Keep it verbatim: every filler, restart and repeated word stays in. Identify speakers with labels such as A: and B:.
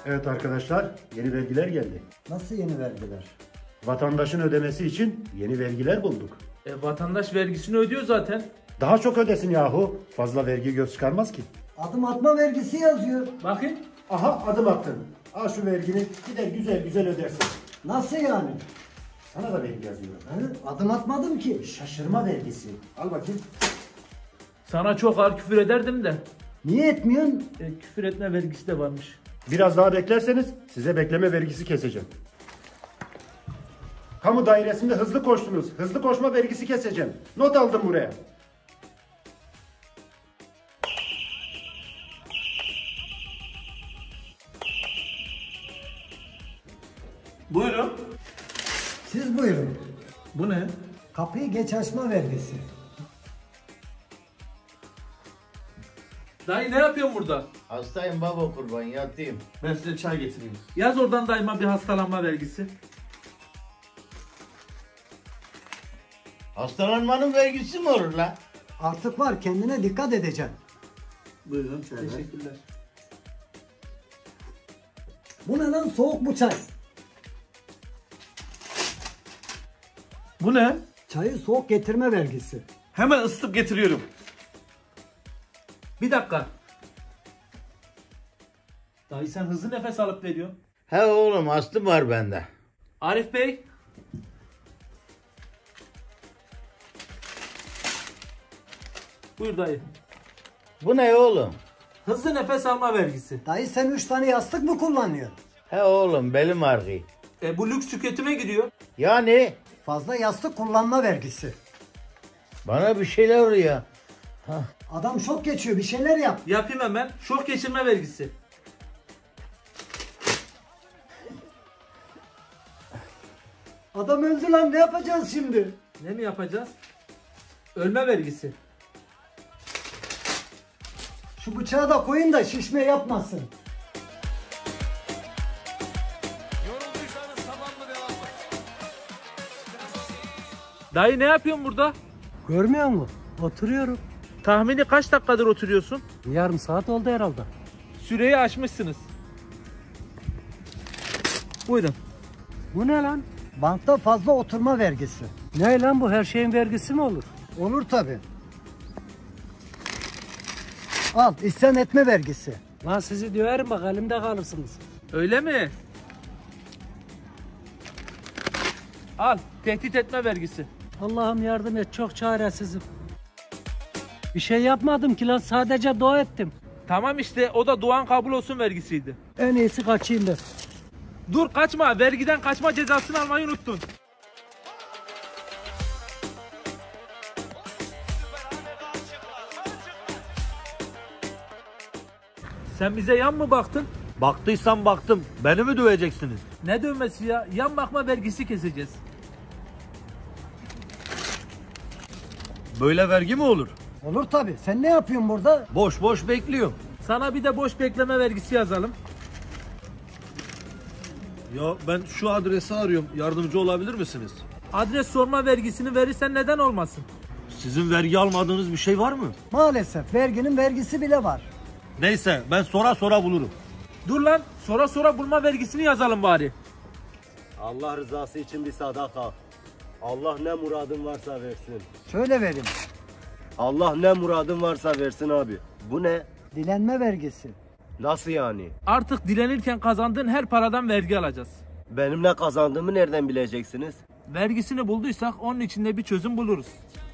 A: Evet arkadaşlar, yeni vergiler geldi.
B: Nasıl yeni vergiler?
A: Vatandaşın ödemesi için yeni vergiler bulduk.
C: E, vatandaş vergisini ödüyor zaten.
A: Daha çok ödesin yahu. Fazla vergi göz çıkarmaz ki.
B: Adım atma vergisi yazıyor.
C: Bakın.
A: Aha adım attın. Al şu vergini, gider güzel güzel ödersin.
B: Nasıl yani?
A: Sana da vergi yazıyor.
B: He? Adım atmadım ki.
A: Şaşırma vergisi. Al bakayım.
C: Sana çok ağır küfür ederdim de.
B: Niye etmiyorsun?
C: E, küfür etme vergisi de varmış.
A: Biraz daha beklerseniz size bekleme vergisi keseceğim. Kamu dairesinde hızlı koştunuz. Hızlı koşma vergisi keseceğim. Not aldım buraya.
C: Buyurun.
B: Siz buyurun.
C: Bu ne?
B: Kapıyı geç açma vergisi.
C: Dayı ne yapıyorsun burada?
D: Hastayım baba kurban yatayım.
C: Ben size çay getireyim. Yaz oradan dayıma bir hastalanma vergisi.
D: Hastalanmanın vergisi mi olur la?
B: Artık var, kendine dikkat edeceksin.
C: Buyurun. Teşekkürler.
B: Bu ne lan, soğuk bu çay.
C: Bu ne?
B: Çayı soğuk getirme vergisi.
C: Hemen ısıtıp getiriyorum. Bir dakika. Dayı sen hızlı nefes alıp veriyorsun.
D: He oğlum astım var bende.
C: Arif Bey. Buyur dayı.
D: Bu ne oğlum?
C: Hızlı nefes alma vergisi.
B: Dayı sen üç tane yastık mı kullanıyorsun?
D: He oğlum belim ağrıyor.
C: E bu lüks tüketime giriyor.
D: Yani
B: Fazla yastık kullanma vergisi.
D: bana bir şeyler oluyor.
B: Adam şok geçiyor, bir şeyler yap.
C: Yapayım hemen. Şok geçirme vergisi.
B: Adam öldü lan, ne yapacağız şimdi?
C: Ne mi yapacağız? Ölme vergisi.
B: Şu bıçağı da koyun da şişme yapmasın.
C: Dayı ne yapıyorsun burada?
B: Görmüyor musun? Oturuyorum.
C: Tahmini kaç dakikadır oturuyorsun?
B: Yarım saat oldu herhalde.
C: Süreyi aşmışsınız. Buyurun.
B: Bu ne lan? Bankta fazla oturma vergisi. Ne lan bu, her şeyin vergisi mi olur? Olur tabi. Al, isyan etme vergisi.
E: Lan sizi döverim bak, elimde kalırsınız.
C: Öyle mi? Al, tehdit etme vergisi.
E: Allah'ım yardım et, çok çaresizim. Bir şey yapmadım ki lan, sadece dua ettim.
C: Tamam işte, o da duan kabul olsun vergisiydi.
E: En iyisi kaçayım ben.
C: Dur kaçma, vergiden kaçma cezasını almayı unuttun. Sen bize yan mı baktın?
F: Baktıysam baktım. Beni mi döveceksiniz?
C: Ne dövmesi ya? Yan bakma vergisi keseceğiz.
F: Böyle vergi mi olur?
B: Olur tabi. Sen ne yapıyorsun burada?
F: Boş boş bekliyorum.
C: Sana bir de boş bekleme vergisi yazalım.
F: Ya ben şu adresi arıyorum. Yardımcı olabilir misiniz?
C: Adres sorma vergisini verirsen neden olmasın?
F: Sizin vergi almadığınız bir şey var mı?
B: Maalesef verginin vergisi bile var.
F: Neyse ben sonra sonra bulurum.
C: Dur lan, sonra sonra bulma vergisini yazalım bari.
G: Allah rızası için bir sadaka. Allah ne muradın varsa versin.
B: Şöyle vereyim.
G: Allah ne muradın varsa versin abi. Bu ne?
B: Dilenme vergisi.
G: Nasıl yani?
C: Artık dilenirken kazandığın her paradan vergi alacağız.
G: Benim ne kazandığımı nereden bileceksiniz?
C: Vergisini bulduysak onun içinde bir çözüm buluruz.